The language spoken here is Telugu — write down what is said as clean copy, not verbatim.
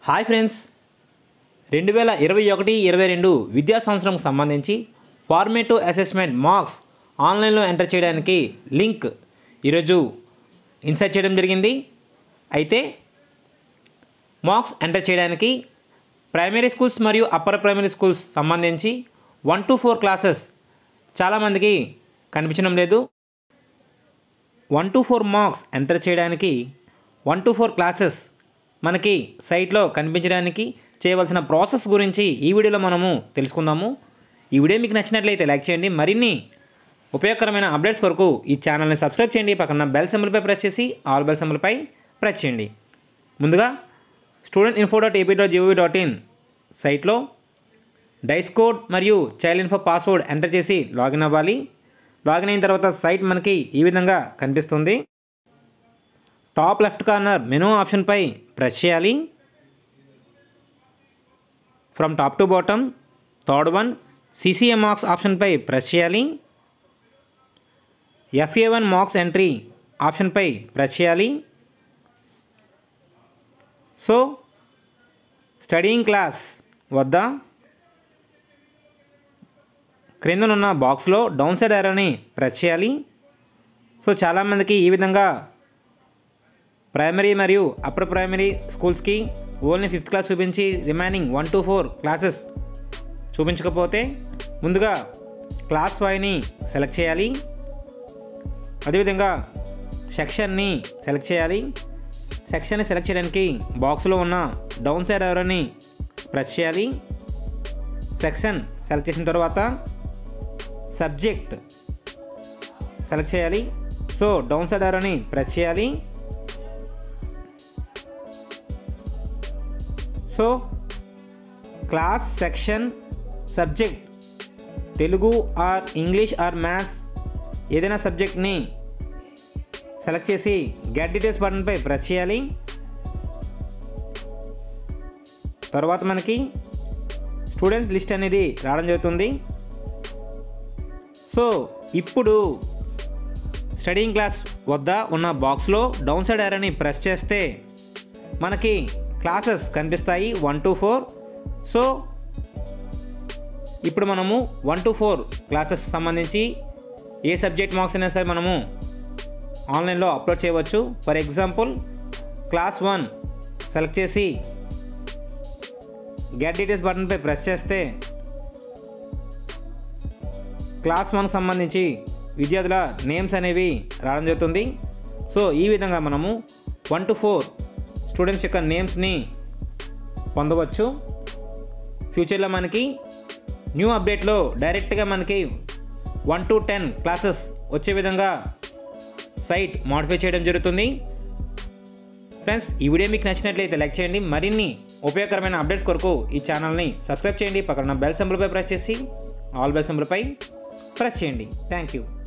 హాయ్ ఫ్రెండ్స్, 2021-22 విద్యా సంవత్సరంకు సంబంధించి ఫార్మేటివ్ అసెస్మెంట్ మార్క్స్ ఆన్లైన్లో ఎంటర్ చేయడానికి లింక్ ఈరోజు ఇన్సర్ట్ చేయడం జరిగింది. అయితే మార్క్స్ ఎంటర్ చేయడానికి ప్రైమరీ స్కూల్స్ మరియు అప్పర్ ప్రైమరీ స్కూల్స్ సంబంధించి 1 to 4 క్లాసెస్ చాలామందికి కనిపించడం లేదు. 1 to 4 మార్క్స్ ఎంటర్ చేయడానికి 1 to 4 క్లాసెస్ మనకి సైట్లో కనిపించడానికి చేయవలసిన ప్రాసెస్ గురించి ఈ వీడియోలో మనము తెలుసుకుందాము. ఈ వీడియో మీకు నచ్చినట్లయితే లైక్ చేయండి. మరిన్ని ఉపయోగకరమైన అప్డేట్స్ కొరకు ఈ ఛానల్ని సబ్స్క్రైబ్ చేయండి. పక్కన బెల్ సింబల్పై ప్రెస్ చేసి ఆల్ బెల్ సింబల్పై ప్రెస్ చేయండి. ముందుగా studentinfo.ap.gov.in సైట్లో డైస్ కోడ్ మరియు చైల్డ్ ఇన్ఫో పాస్వర్డ్ ఎంటర్ చేసి లాగిన్ అవ్వాలి. లాగిన్ అయిన తర్వాత సైట్ మనకి ఈ విధంగా కనిపిస్తుంది. టాప్ లెఫ్ట్ కార్నర్ మెనూ ఆప్షన్పై ప్రెస్ చేయాలి. From top to bottom third one CCA marks ఆప్షన్పై ప్రెస్ చేయాలి. FA1 మార్క్స్ ఎంట్రీ ఆప్షన్పై ప్రెస్ చేయాలి. సో స్టడీయింగ్ క్లాస్ వద్ద క్రిందనున్న బాక్స్లో డౌన్ సైడ్ యారోని ప్రెస్ చేయాలి. సో చాలామందికి ఈ విధంగా ప్రైమరీ మరియు అప్పర్ ప్రైమరీ స్కూల్స్కి ఓన్లీ 5th క్లాస్ చూపించి రిమైనింగ్ 1 to 4 క్లాసెస్ చూపించకపోతే ముందుగా క్లాస్ 5ని సెలెక్ట్ చేయాలి. అదేవిధంగా సెక్షన్ని సెలెక్ట్ చేయాలి. సెక్షన్ని సెలెక్ట్ చేయడానికి బాక్స్లో ఉన్న డౌన్ సైడ్ యారోని ప్రెస్ చేయాలి. సెక్షన్ సెలెక్ట్ చేసిన తర్వాత సబ్జెక్ట్ సెలెక్ట్ చేయాలి. సో డౌన్ సైడ్ యారోని ప్రెస్ చేయాలి. So class, section, subject Telugu or English or maths ఏదైనా సబ్జెక్ట్ని సెలెక్ట్ చేసి గెట్ డీటెయిల్స్ బటన్పై ప్రెస్ చేయాలి. తర్వాత మనకి స్టూడెంట్స్ లిస్ట్ అనేది రావడం జరుగుతుంది. సో ఇప్పుడు స్టడీయింగ్ క్లాస్ వద్ద ఉన్న బాక్స్లో డౌన్ సైడ్ యారోని ప్రెస్ చేస్తే మనకి క్లాసెస్ కనిపిస్తాయి 1 to 4. సో ఇప్పుడు మనము 1 to 4 క్లాసెస్ సంబంధించి ఏ సబ్జెక్ట్ మార్క్స్ అయినా సరే మనము ఆన్లైన్లో అప్లోడ్ చేయవచ్చు. ఫర్ ఎగ్జాంపుల్ క్లాస్ 1 సెలెక్ట్ చేసి గెట్ డీటెయిల్స్ బటన్పై ప్రెస్ చేస్తే క్లాస్ 1కి సంబంధించి విద్యార్థుల నేమ్స్ అనేవి రావడం జరుగుతుంది. సో ఈ విధంగా మనము 1 to 4 స్టూడెంట్స్ యొక్క నేమ్స్ని పొందవచ్చు. ఫ్యూచర్లో మనకి న్యూ అప్డేట్లో డైరెక్ట్గా మనకి 1 to 10 క్లాసెస్ వచ్చే విధంగా సైట్ మోడిఫై చేయడం జరుగుతుంది. ఫ్రెండ్స్, ఈ వీడియో మీకు నచ్చినట్లయితే లైక్ చేయండి. మరిన్ని ఉపయోగకరమైన అప్డేట్స్ కొరకు ఈ ఛానల్ని సబ్స్క్రైబ్ చేయండి. పక్కన బెల్ సింబల్పై ప్రెస్ చేసి ఆల్ బెల్ సింబల్పై ప్రెస్ చేయండి. Thank you.